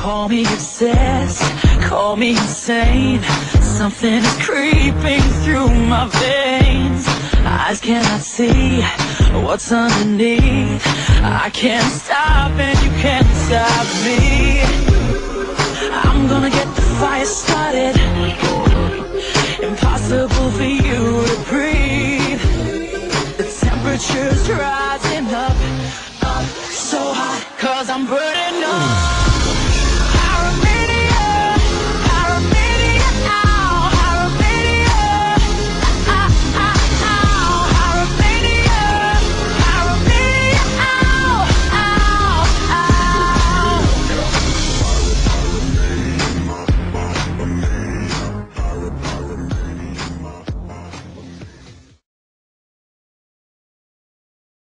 Call me obsessed, call me insane. Something is creeping through my veins. Eyes cannot see what's underneath. I can't stop and you can't stop me. I'm gonna get the fire started. Impossible for you to breathe. The temperature's rising up, up so hot, 'cause I'm burning up.